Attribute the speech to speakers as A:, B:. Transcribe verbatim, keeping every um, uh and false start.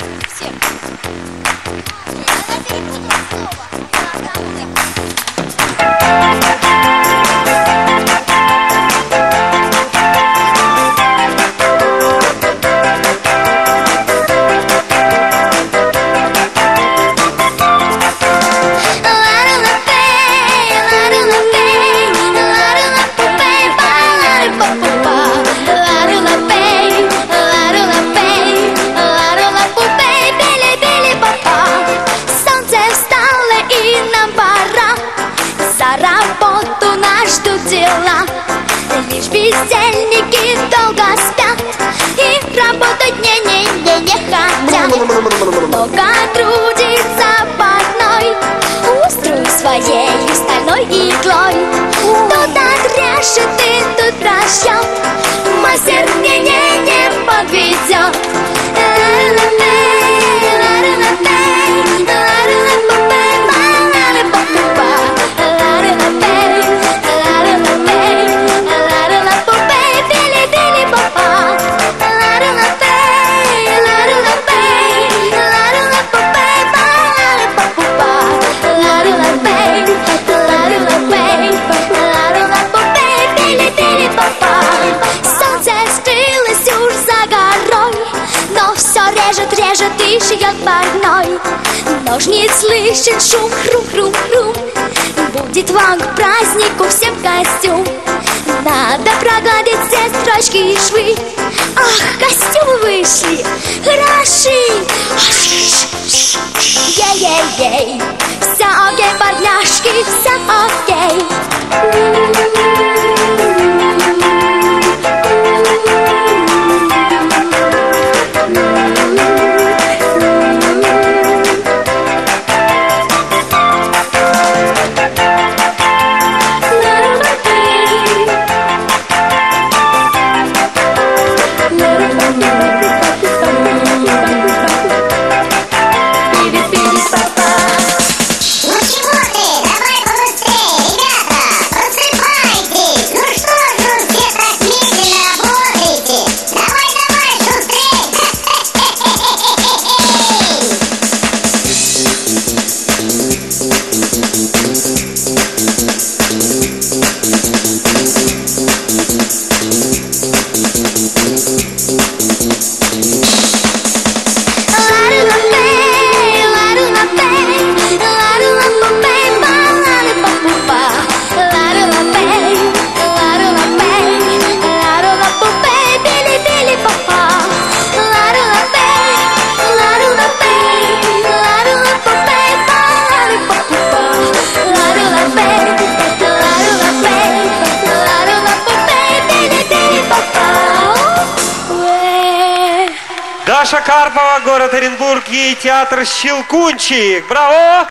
A: Всем. Лишь бездельники долго спят и работать не-не-не не хотят. Много трудится больной, устрою своей стальной иглой. Тут отрежет и тут расчет, мастер не-не-не подведет. Режет и шьет больной. Ножниц слышен шум, хрум-хрум-хрум. Будет вам к празднику всем костюм. Надо прогладить все строчки и швы. Ах, костюмы вышли хороши. Ей-ей-ей. Все окей, портняжки, все окей.
B: Даша Карпова, город Оренбург, ей театр «Щелкунчик». Браво!